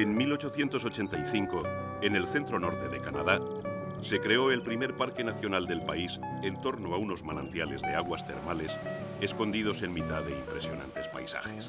En 1885, en el centro norte de Canadá, se creó el primer parque nacional del país en torno a unos manantiales de aguas termales escondidos en mitad de impresionantes paisajes.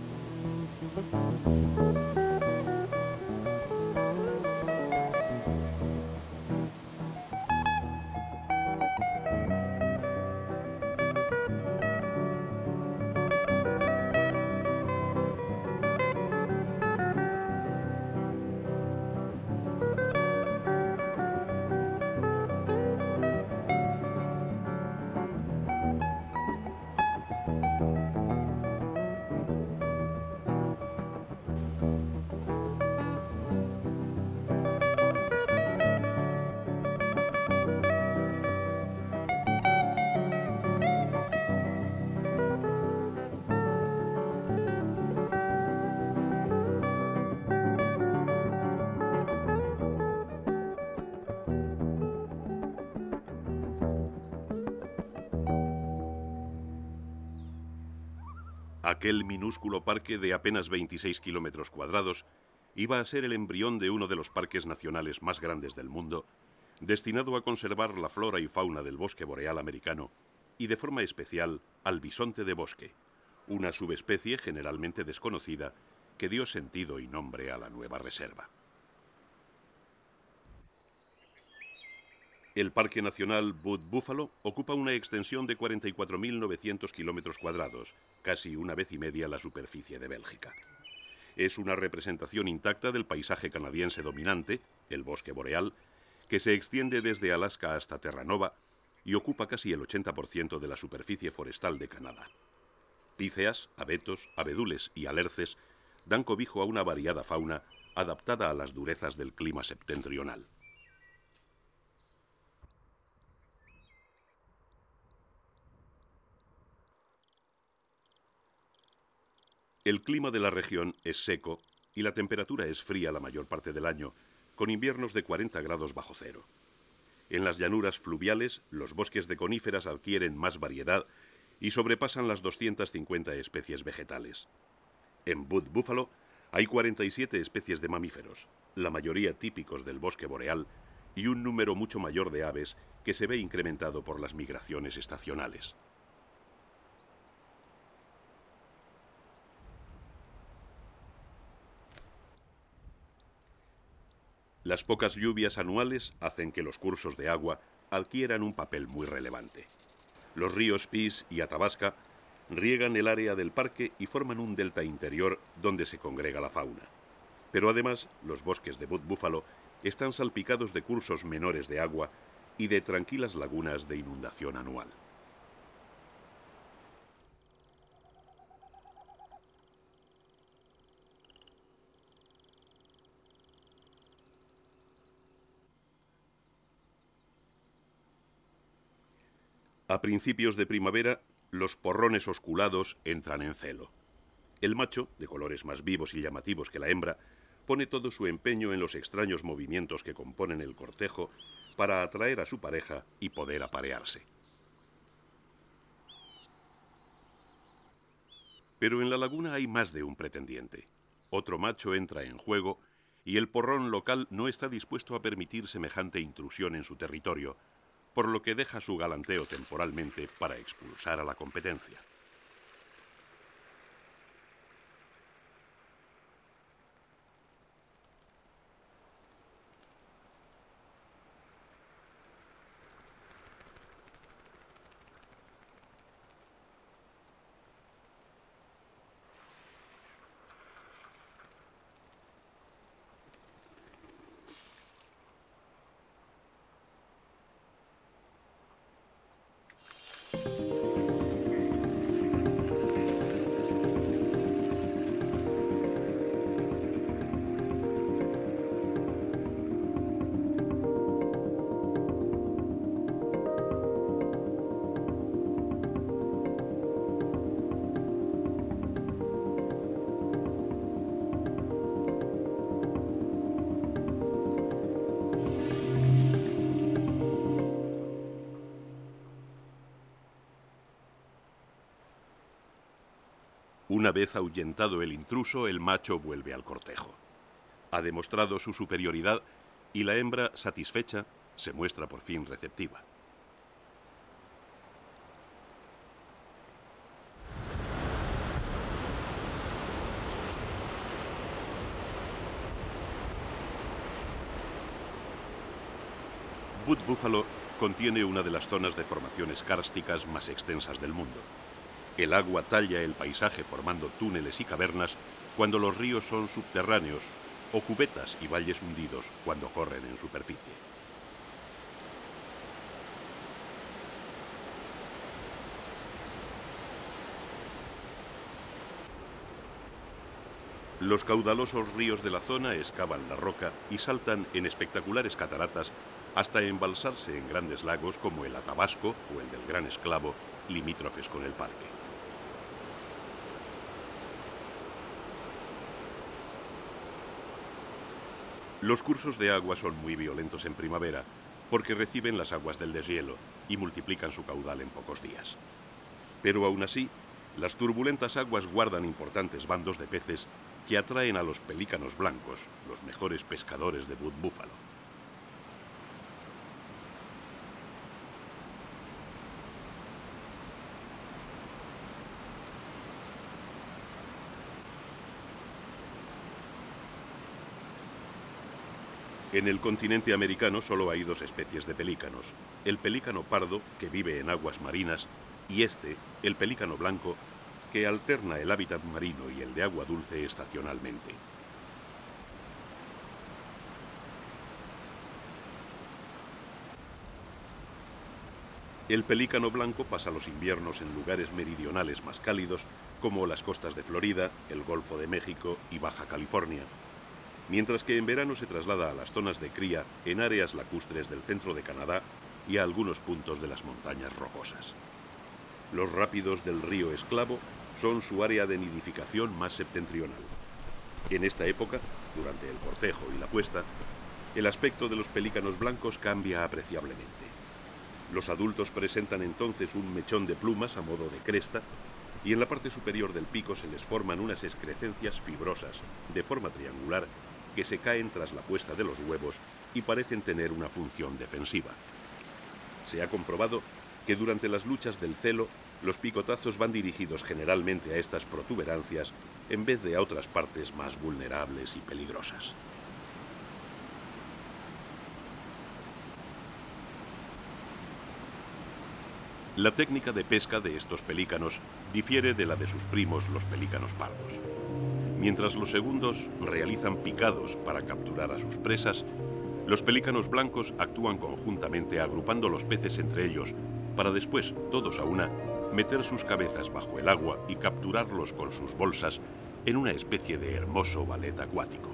Aquel minúsculo parque de apenas 26 kilómetros cuadrados iba a ser el embrión de uno de los parques nacionales más grandes del mundo, destinado a conservar la flora y fauna del bosque boreal americano y de forma especial al bisonte de bosque, una subespecie generalmente desconocida que dio sentido y nombre a la nueva reserva. El Parque Nacional Butte Buffalo ocupa una extensión de 44.900 kilómetros cuadrados, casi una vez y media la superficie de Bélgica. Es una representación intacta del paisaje canadiense dominante, el bosque boreal, que se extiende desde Alaska hasta Terranova y ocupa casi el 80% de la superficie forestal de Canadá. Píceas, abetos, abedules y alerces dan cobijo a una variada fauna adaptada a las durezas del clima septentrional. El clima de la región es seco y la temperatura es fría la mayor parte del año, con inviernos de 40 grados bajo cero. En las llanuras fluviales, los bosques de coníferas adquieren más variedad y sobrepasan las 250 especies vegetales. En Butte Buffalo hay 47 especies de mamíferos, la mayoría típicos del bosque boreal, y un número mucho mayor de aves que se ve incrementado por las migraciones estacionales. Las pocas lluvias anuales hacen que los cursos de agua adquieran un papel muy relevante. Los ríos Peace y Athabasca riegan el área del parque y forman un delta interior donde se congrega la fauna. Pero además, los bosques de Butte Buffalo están salpicados de cursos menores de agua y de tranquilas lagunas de inundación anual. A principios de primavera, los porrones osculados entran en celo. El macho, de colores más vivos y llamativos que la hembra, pone todo su empeño en los extraños movimientos que componen el cortejo para atraer a su pareja y poder aparearse. Pero en la laguna hay más de un pretendiente. Otro macho entra en juego y el porrón local no está dispuesto a permitir semejante intrusión en su territorio, por lo que deja su galanteo temporalmente para expulsar a la competencia. Una vez ahuyentado el intruso, el macho vuelve al cortejo. Ha demostrado su superioridad y la hembra, satisfecha, se muestra por fin receptiva. Butte Buffalo contiene una de las zonas de formaciones kársticas más extensas del mundo. El agua talla el paisaje formando túneles y cavernas cuando los ríos son subterráneos, o cubetas y valles hundidos cuando corren en superficie. Los caudalosos ríos de la zona excavan la roca y saltan en espectaculares cataratas hasta embalsarse en grandes lagos como el Athabasco o el del Gran Esclavo, limítrofes con el parque. Los cursos de agua son muy violentos en primavera porque reciben las aguas del deshielo y multiplican su caudal en pocos días. Pero aún así, las turbulentas aguas guardan importantes bandos de peces que atraen a los pelícanos blancos, los mejores pescadores de Butte Buffalo. En el continente americano solo hay dos especies de pelícanos: el pelícano pardo, que vive en aguas marinas, y el pelícano blanco, que alterna el hábitat marino y el de agua dulce estacionalmente. El pelícano blanco pasa los inviernos en lugares meridionales más cálidos, como las costas de Florida, el Golfo de México y Baja California, mientras que en verano se traslada a las zonas de cría en áreas lacustres del centro de Canadá y a algunos puntos de las montañas rocosas. Los rápidos del río Esclavo son su área de nidificación más septentrional. En esta época, durante el cortejo y la puesta, el aspecto de los pelícanos blancos cambia apreciablemente. Los adultos presentan entonces un mechón de plumas a modo de cresta, y en la parte superior del pico se les forman unas excrescencias fibrosas, de forma triangular, que se caen tras la puesta de los huevos y parecen tener una función defensiva. Se ha comprobado que durante las luchas del celo, los picotazos van dirigidos generalmente a estas protuberancias en vez de a otras partes más vulnerables y peligrosas. La técnica de pesca de estos pelícanos difiere de la de sus primos, los pelícanos pardos. Mientras los segundos realizan picados para capturar a sus presas, los pelícanos blancos actúan conjuntamente agrupando los peces entre ellos para después, todos a una, meter sus cabezas bajo el agua y capturarlos con sus bolsas en una especie de hermoso ballet acuático.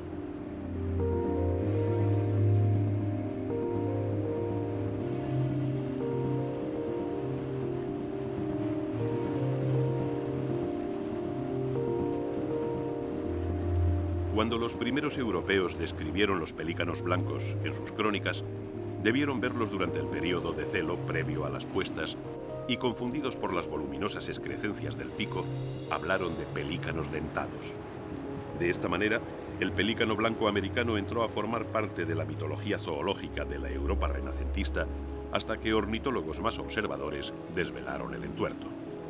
Cuando los primeros europeos describieron los pelícanos blancos en sus crónicas, debieron verlos durante el periodo de celo previo a las puestas y, confundidos por las voluminosas excrescencias del pico, hablaron de pelícanos dentados. De esta manera, el pelícano blanco americano entró a formar parte de la mitología zoológica de la Europa renacentista hasta que ornitólogos más observadores desvelaron el entuerto.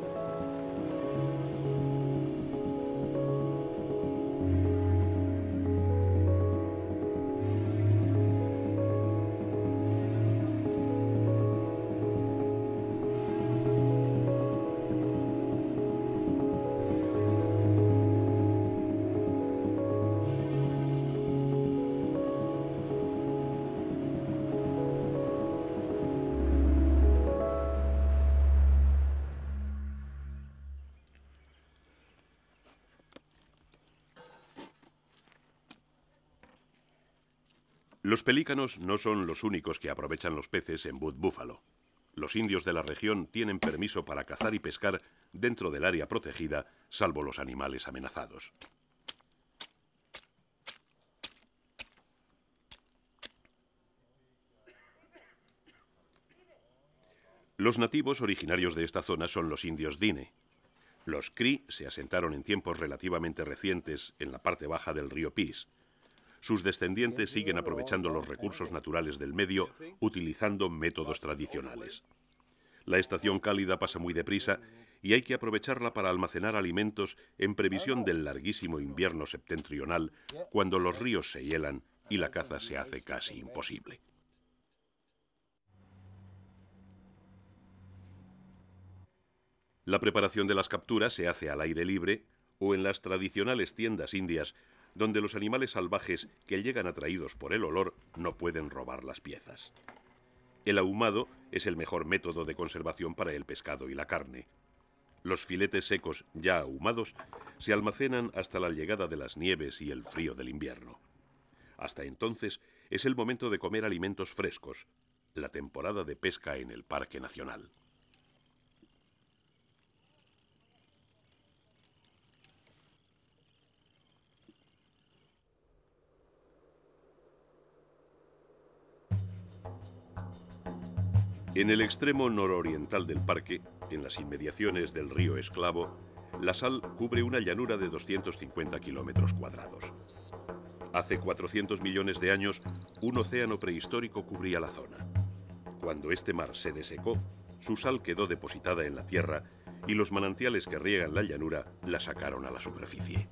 Los pelícanos no son los únicos que aprovechan los peces en Butte Buffalo. Los indios de la región tienen permiso para cazar y pescar dentro del área protegida, salvo los animales amenazados. Los nativos originarios de esta zona son los indios Dine. Los Cree se asentaron en tiempos relativamente recientes en la parte baja del río Peace. sus descendientes siguen aprovechando los recursos naturales del medio utilizando métodos tradicionales. La estación cálida pasa muy deprisa y hay que aprovecharla para almacenar alimentos en previsión del larguísimo invierno septentrional, cuando los ríos se hielan y la caza se hace casi imposible. La preparación de las capturas se hace al aire libre o en las tradicionales tiendas indias, donde los animales salvajes que llegan atraídos por el olor no pueden robar las piezas. El ahumado es el mejor método de conservación para el pescado y la carne. Los filetes secos ya ahumados se almacenan hasta la llegada de las nieves y el frío del invierno. Hasta entonces es el momento de comer alimentos frescos, la temporada de pesca en el Parque Nacional. En el extremo nororiental del parque, en las inmediaciones del río Esclavo, la sal cubre una llanura de 250 kilómetros cuadrados. Hace 400 millones de años, un océano prehistórico cubría la zona. Cuando este mar se desecó, su sal quedó depositada en la tierra y los manantiales que riegan la llanura la sacaron a la superficie.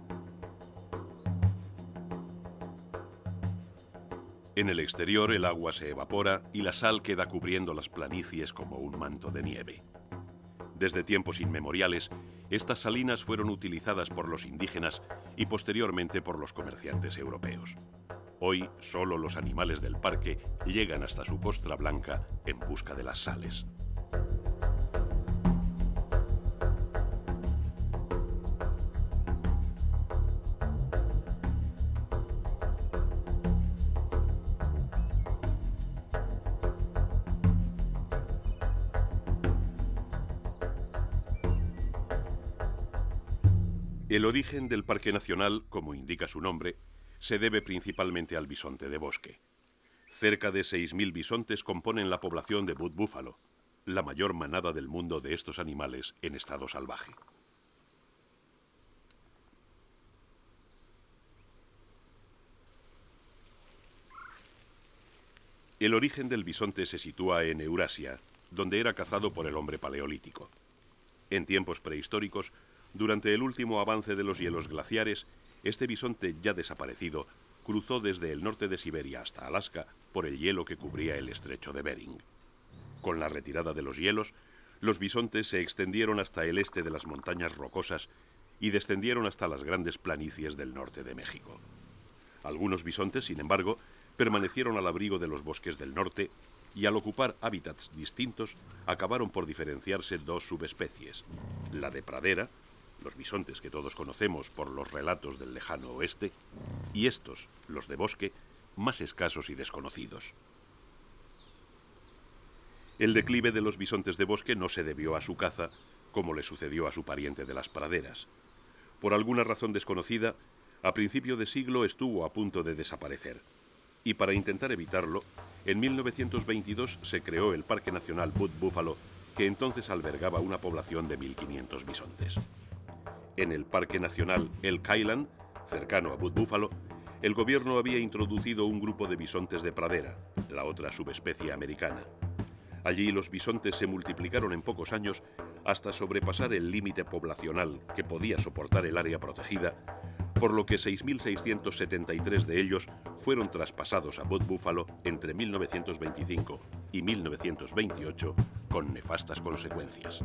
En el exterior el agua se evapora y la sal queda cubriendo las planicies como un manto de nieve. Desde tiempos inmemoriales, estas salinas fueron utilizadas por los indígenas y posteriormente por los comerciantes europeos. Hoy solo los animales del parque llegan hasta su costra blanca en busca de las sales. El origen del Parque Nacional, como indica su nombre, se debe principalmente al bisonte de bosque. Cerca de 6.000 bisontes componen la población de Butte Buffalo, la mayor manada del mundo de estos animales en estado salvaje. El origen del bisonte se sitúa en Eurasia, donde era cazado por el hombre paleolítico. En tiempos prehistóricos, durante el último avance de los hielos glaciares, este bisonte ya desaparecido cruzó desde el norte de Siberia hasta Alaska por el hielo que cubría el estrecho de Bering. Con la retirada de los hielos, los bisontes se extendieron hasta el este de las montañas rocosas y descendieron hasta las grandes planicies del norte de México. Algunos bisontes, sin embargo, permanecieron al abrigo de los bosques del norte y al ocupar hábitats distintos acabaron por diferenciarse dos subespecies, la de pradera, los bisontes que todos conocemos por los relatos del lejano oeste, y estos, los de bosque, más escasos y desconocidos. El declive de los bisontes de bosque no se debió a su caza, como le sucedió a su pariente de las praderas. Por alguna razón desconocida, a principio de siglo estuvo a punto de desaparecer, y para intentar evitarlo, en 1922 se creó el Parque Nacional Butte Buffalo, que entonces albergaba una población de 1.500 bisontes. En el Parque Nacional Elk Island, cercano a Butte Buffalo, el gobierno había introducido un grupo de bisontes de pradera, la otra subespecie americana. Allí los bisontes se multiplicaron en pocos años hasta sobrepasar el límite poblacional que podía soportar el área protegida, por lo que 6.673 de ellos fueron traspasados a Butte Buffalo entre 1925 y 1928 con nefastas consecuencias.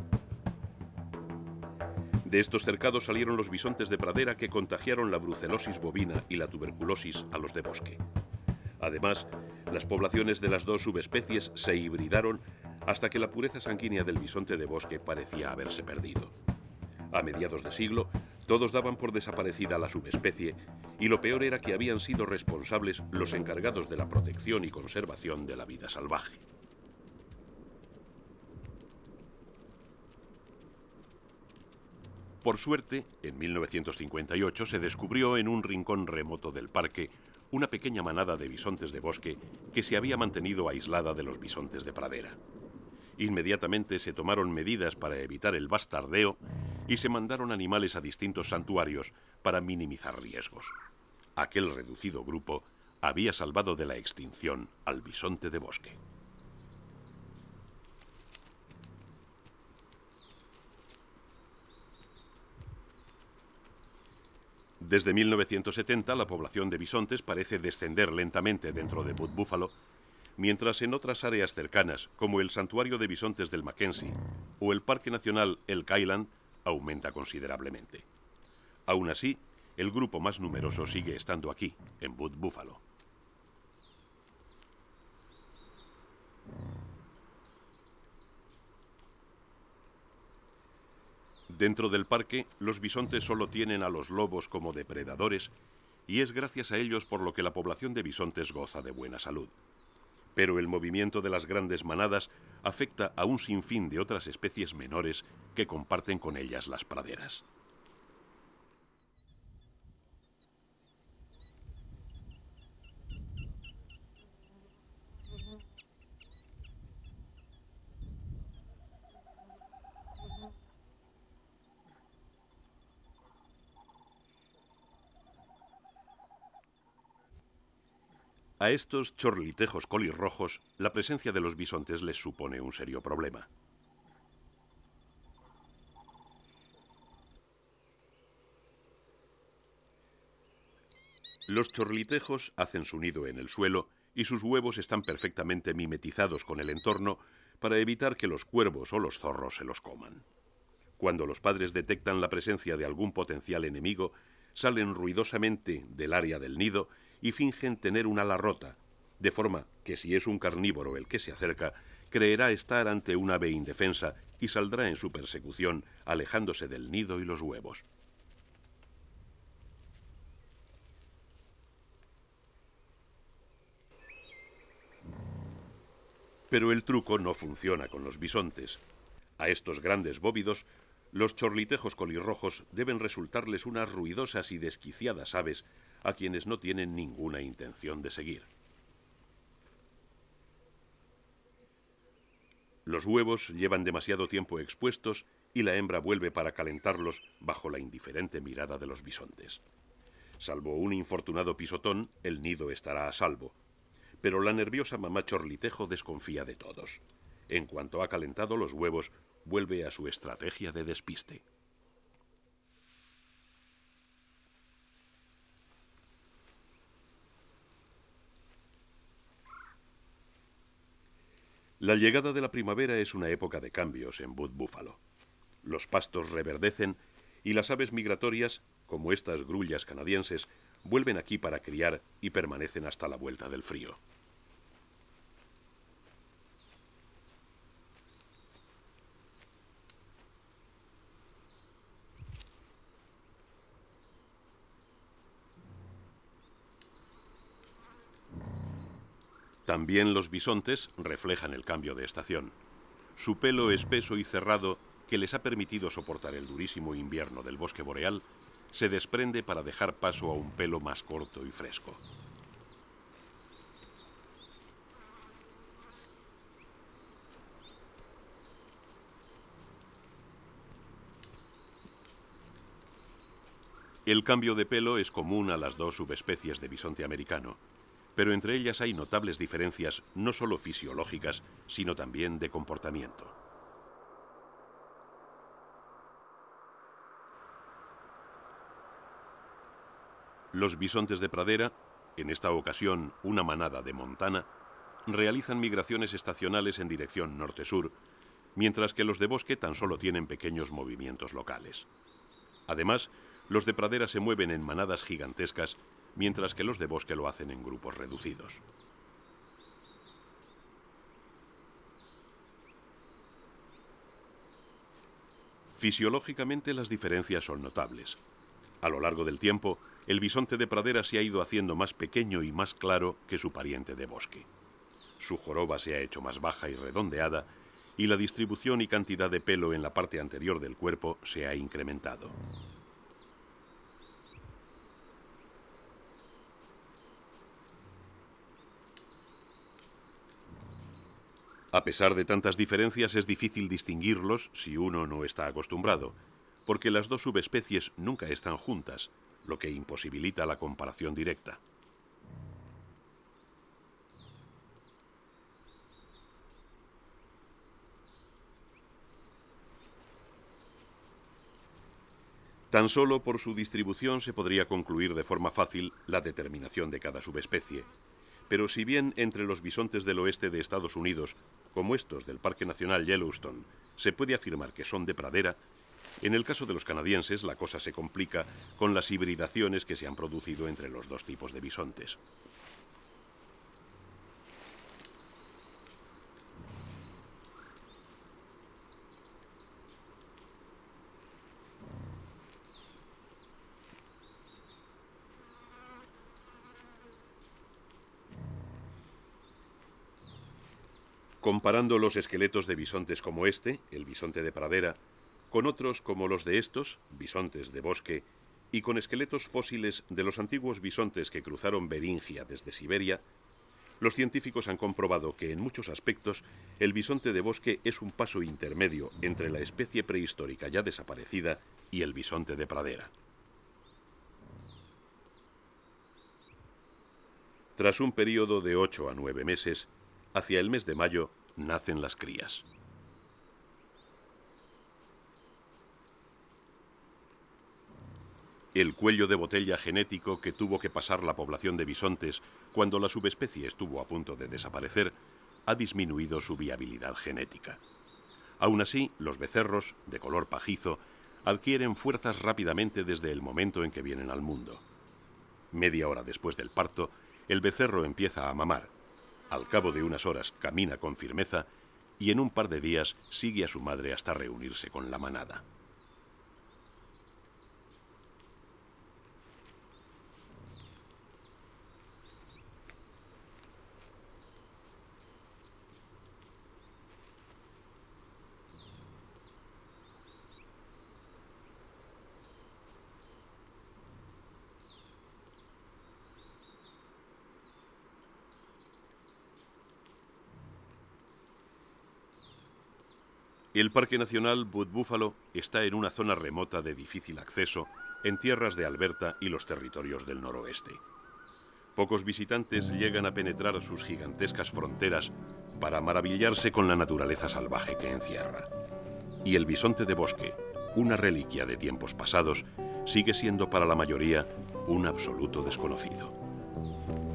De estos cercados salieron los bisontes de pradera que contagiaron la brucelosis bovina y la tuberculosis a los de bosque. Además, las poblaciones de las dos subespecies se hibridaron hasta que la pureza sanguínea del bisonte de bosque parecía haberse perdido. A mediados de siglo, todos daban por desaparecida la subespecie y lo peor era que habían sido responsables los encargados de la protección y conservación de la vida salvaje. Por suerte, en 1958 se descubrió en un rincón remoto del parque una pequeña manada de bisontes de bosque que se había mantenido aislada de los bisontes de pradera. Inmediatamente se tomaron medidas para evitar el bastardeo y se mandaron animales a distintos santuarios para minimizar riesgos. Aquel reducido grupo había salvado de la extinción al bisonte de bosque. Desde 1970 la población de bisontes parece descender lentamente dentro de Butte Buffalo, mientras en otras áreas cercanas, como el Santuario de Bisontes del Mackenzie o el Parque Nacional Elk Island, aumenta considerablemente. Aún así, el grupo más numeroso sigue estando aquí, en Butte Buffalo. Dentro del parque, los bisontes solo tienen a los lobos como depredadores y es gracias a ellos por lo que la población de bisontes goza de buena salud. Pero el movimiento de las grandes manadas afecta a un sinfín de otras especies menores que comparten con ellas las praderas. A estos chorlitejos colirrojos, la presencia de los bisontes les supone un serio problema. Los chorlitejos hacen su nido en el suelo y sus huevos están perfectamente mimetizados con el entorno para evitar que los cuervos o los zorros se los coman. Cuando los padres detectan la presencia de algún potencial enemigo, salen ruidosamente del área del nido y fingen tener un ala rota, de forma que si es un carnívoro el que se acerca, creerá estar ante un ave indefensa y saldrá en su persecución, alejándose del nido y los huevos. Pero el truco no funciona con los bisontes. A estos grandes bóvidos, los chorlitejos colirrojos deben resultarles unas ruidosas y desquiciadas aves a quienes no tienen ninguna intención de seguir. Los huevos llevan demasiado tiempo expuestos y la hembra vuelve para calentarlos bajo la indiferente mirada de los bisontes. Salvo un infortunado pisotón, el nido estará a salvo. Pero la nerviosa mamá chorlitejo desconfía de todos. En cuanto ha calentado los huevos, vuelve a su estrategia de despiste. La llegada de la primavera es una época de cambios en Butte Buffalo. Los pastos reverdecen y las aves migratorias, como estas grullas canadienses, vuelven aquí para criar y permanecen hasta la vuelta del frío. También los bisontes reflejan el cambio de estación. Su pelo espeso y cerrado, que les ha permitido soportar el durísimo invierno del bosque boreal, se desprende para dejar paso a un pelo más corto y fresco. El cambio de pelo es común a las dos subespecies de bisonte americano, pero entre ellas hay notables diferencias no solo fisiológicas, sino también de comportamiento. Los bisontes de pradera, en esta ocasión una manada de Montana, realizan migraciones estacionales en dirección norte-sur, mientras que los de bosque tan solo tienen pequeños movimientos locales. Además, los de pradera se mueven en manadas gigantescas, mientras que los de bosque lo hacen en grupos reducidos. Fisiológicamente las diferencias son notables. A lo largo del tiempo, el bisonte de pradera se ha ido haciendo más pequeño y más claro que su pariente de bosque. Su joroba se ha hecho más baja y redondeada, y la distribución y cantidad de pelo en la parte anterior del cuerpo se ha incrementado. A pesar de tantas diferencias, es difícil distinguirlos si uno no está acostumbrado, porque las dos subespecies nunca están juntas, lo que imposibilita la comparación directa. Tan solo por su distribución se podría concluir de forma fácil la determinación de cada subespecie. Pero si bien entre los bisontes del oeste de Estados Unidos, como estos del Parque Nacional Yellowstone, se puede afirmar que son de pradera, en el caso de los canadienses la cosa se complica con las hibridaciones que se han producido entre los dos tipos de bisontes. Comparando los esqueletos de bisontes como este, el bisonte de pradera, con otros como los de estos, bisontes de bosque, y con esqueletos fósiles de los antiguos bisontes que cruzaron Beringia desde Siberia, los científicos han comprobado que en muchos aspectos el bisonte de bosque es un paso intermedio entre la especie prehistórica ya desaparecida y el bisonte de pradera. Tras un periodo de 8 a 9 meses, hacia el mes de mayo nacen las crías. El cuello de botella genético que tuvo que pasar la población de bisontes cuando la subespecie estuvo a punto de desaparecer ha disminuido su viabilidad genética. Aún así, los becerros, de color pajizo, adquieren fuerzas rápidamente desde el momento en que vienen al mundo. Media hora después del parto, el becerro empieza a mamar. Al cabo de unas horas camina con firmeza y en un par de días sigue a su madre hasta reunirse con la manada. El Parque Nacional Butte Buffalo está en una zona remota de difícil acceso en tierras de Alberta y los territorios del noroeste. Pocos visitantes llegan a penetrar sus gigantescas fronteras para maravillarse con la naturaleza salvaje que encierra. Y el bisonte de bosque, una reliquia de tiempos pasados, sigue siendo para la mayoría un absoluto desconocido.